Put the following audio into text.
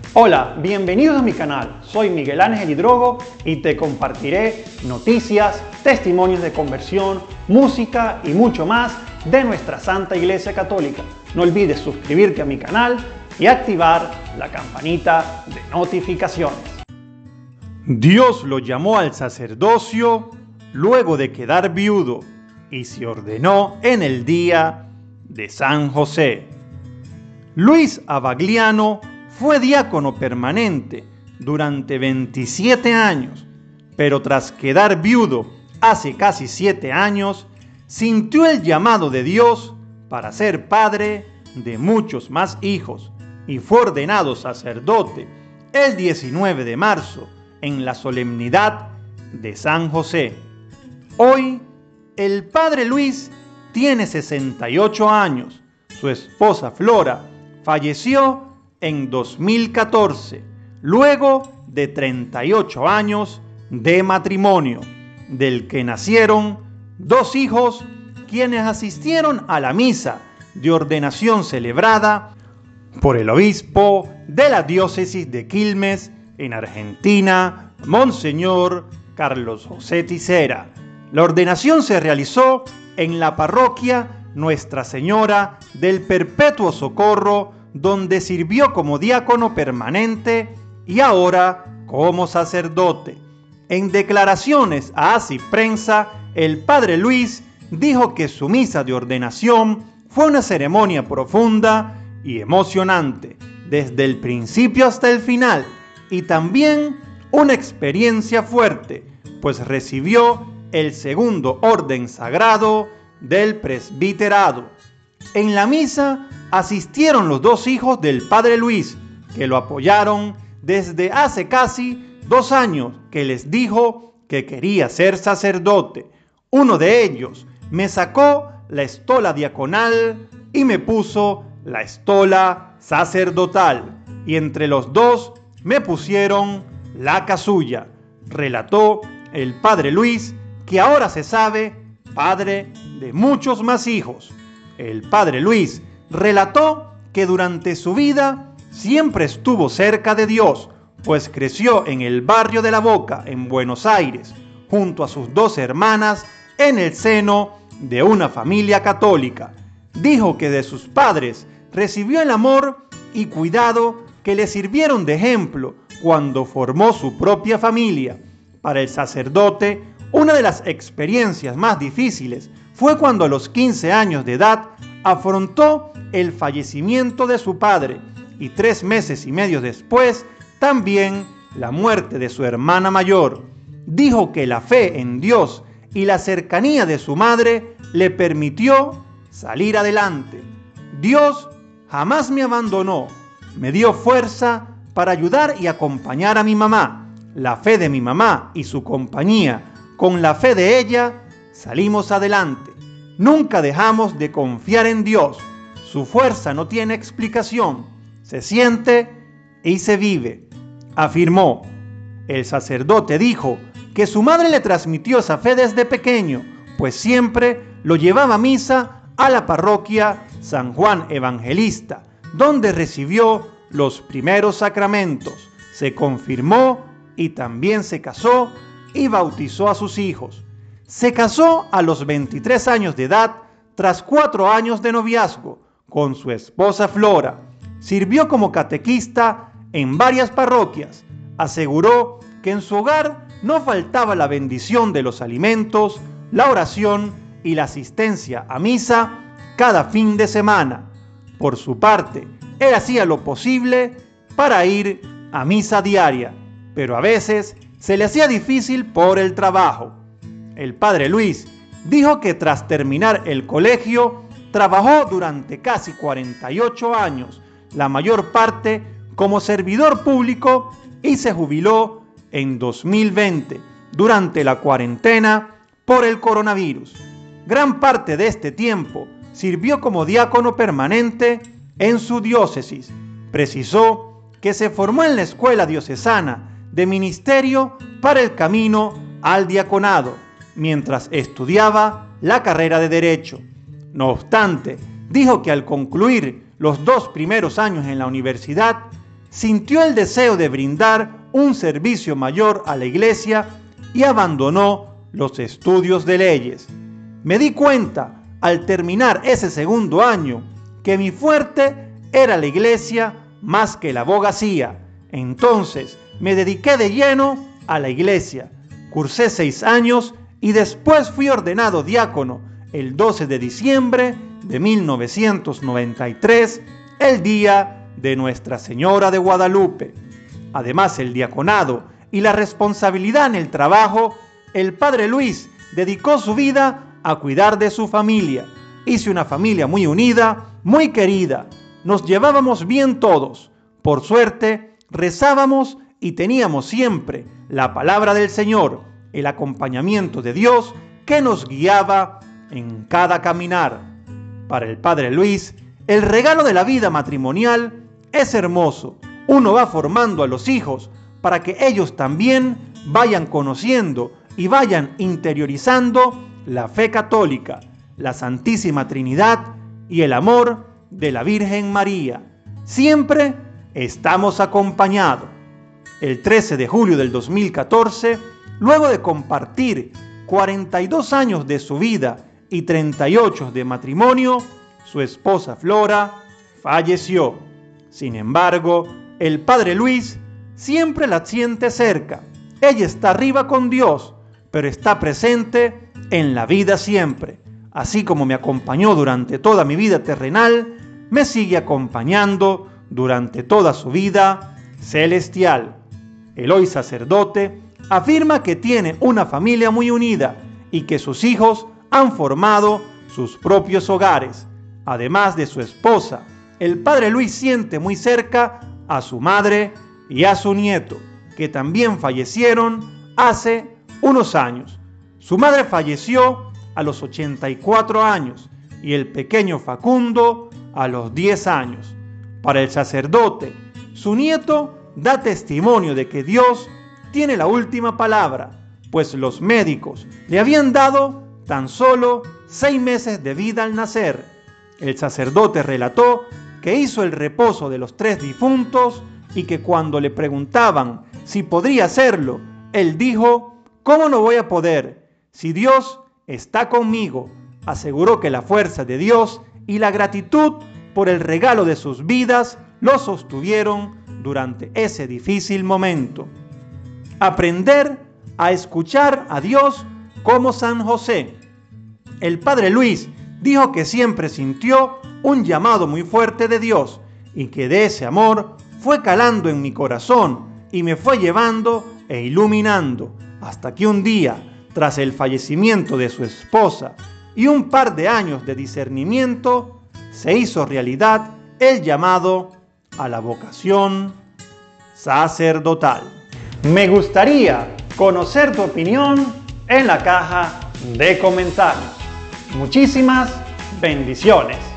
Hola, bienvenidos a mi canal. Soy Miguel Ángel Hidrogo y te compartiré noticias, testimonios de conversión, música y mucho más de nuestra Santa Iglesia Católica. No olvides suscribirte a mi canal y activar la campanita de notificaciones. Dios lo llamó al sacerdocio luego de quedar viudo y se ordenó en el día de San José. Luis Abagliano fue diácono permanente durante 27 años, pero tras quedar viudo hace casi 7 años, sintió el llamado de Dios para ser padre de muchos más hijos y fue ordenado sacerdote el 19 de marzo en la solemnidad de San José. Hoy, el padre Luis tiene 68 años. Su esposa Flora falleció en 2014, luego de 38 años de matrimonio, del que nacieron 2 hijos, quienes asistieron a la misa de ordenación celebrada por el obispo de la diócesis de Quilmes, en Argentina, Monseñor Carlos José Tisera. La ordenación se realizó en la parroquia Nuestra Señora del Perpetuo Socorro, donde sirvió como diácono permanente y ahora como sacerdote. En declaraciones a Así Prensa, el padre Luis dijo que su misa de ordenación fue una ceremonia profunda y emocionante, desde el principio hasta el final, y también una experiencia fuerte, pues recibió el segundo orden sagrado del presbiterado. En la misa asistieron los 2 hijos del padre Luis, que lo apoyaron desde hace casi 2 años que les dijo que quería ser sacerdote. Uno de ellos me sacó la estola diaconal y me puso la estola sacerdotal, y entre los 2 me pusieron la casulla, relató el padre Luis, que ahora se sabe padre de muchos más hijos. El padre Luis relató que durante su vida siempre estuvo cerca de Dios, pues creció en el barrio de La Boca, en Buenos Aires, junto a sus 2 hermanas, en el seno de una familia católica. Dijo que de sus padres recibió el amor y cuidado que le sirvieron de ejemplo cuando formó su propia familia. Para el sacerdote, una de las experiencias más difíciles fue cuando a los 15 años de edad afrontó el fallecimiento de su padre y 3 meses y medio después también la muerte de su hermana mayor. Dijo que la fe en Dios y la cercanía de su madre le permitió salir adelante. Dios jamás me abandonó, me dio fuerza para ayudar y acompañar a mi mamá. La fe de mi mamá y su compañía con la fe de ella salimos adelante. Nunca dejamos de confiar en Dios. Su fuerza no tiene explicación. Se siente y se vive, afirmó. El sacerdote dijo que su madre le transmitió esa fe desde pequeño, pues siempre lo llevaba a misa a la parroquia San Juan Evangelista, donde recibió los primeros sacramentos, se confirmó y también se casó y bautizó a sus hijos. Se casó a los 23 años de edad, tras 4 años de noviazgo, con su esposa Flora. Sirvió como catequista en varias parroquias. Aseguró que en su hogar no faltaba la bendición de los alimentos, la oración y la asistencia a misa cada fin de semana. Por su parte, él hacía lo posible para ir a misa diaria, pero a veces se le hacía difícil por el trabajo. El padre Luis dijo que tras terminar el colegio, trabajó durante casi 48 años, la mayor parte como servidor público, y se jubiló en 2020, durante la cuarentena por el coronavirus. Gran parte de este tiempo sirvió como diácono permanente en su diócesis. Precisó que se formó en la Escuela Diocesana de Ministerio para el Camino al Diaconado, mientras estudiaba la carrera de Derecho. No obstante, dijo que al concluir los 2 primeros años en la universidad, sintió el deseo de brindar un servicio mayor a la iglesia y abandonó los estudios de leyes. Me di cuenta al terminar ese segundo año que mi fuerte era la iglesia más que la abogacía. Entonces me dediqué de lleno a la iglesia. Cursé 6 años y después fui ordenado diácono el 12 de diciembre de 1993, el día de Nuestra Señora de Guadalupe. Además, el diaconado y la responsabilidad en el trabajo, el padre Luis dedicó su vida a cuidar de su familia. Hice una familia muy unida, muy querida. Nos llevábamos bien todos. Por suerte, rezábamos y teníamos siempre la palabra del Señor, el acompañamiento de Dios que nos guiaba en cada caminar. Para el padre Luis, el regalo de la vida matrimonial es hermoso. Uno va formando a los hijos para que ellos también vayan conociendo y vayan interiorizando la fe católica, la Santísima Trinidad y el amor de la Virgen María. Siempre estamos acompañados. El 13 de julio del 2014, luego de compartir 42 años de su vida y 38 de matrimonio, su esposa Flora falleció. Sin embargo, el padre Luis siempre la siente cerca. Ella está arriba con Dios, pero está presente en la vida siempre. Así como me acompañó durante toda mi vida terrenal, me sigue acompañando durante toda su vida celestial. El hoy sacerdote afirma que tiene una familia muy unida y que sus hijos han formado sus propios hogares. Además de su esposa, el padre Luis siente muy cerca a su madre y a su nieto, que también fallecieron hace unos años. Su madre falleció a los 84 años y el pequeño Facundo a los 10 años. Para el sacerdote, su nieto da testimonio de que Dios tiene la última palabra, pues los médicos le habían dado tan solo 6 meses de vida al nacer. El sacerdote relató que hizo el reposo de los 3 difuntos y que cuando le preguntaban si podría hacerlo, él dijo: ¿cómo no voy a poder? Si Dios está conmigo. Aseguró que la fuerza de Dios y la gratitud por el regalo de sus vidas lo sostuvieron durante ese difícil momento. Aprender a escuchar a Dios como San José. El padre Luis dijo que siempre sintió un llamado muy fuerte de Dios y que de ese amor fue calando en mi corazón y me fue llevando e iluminando hasta que un día, tras el fallecimiento de su esposa y un par de años de discernimiento, se hizo realidad el llamado a la vocación sacerdotal. Me gustaría conocer tu opinión en la caja de comentarios. Muchísimas bendiciones.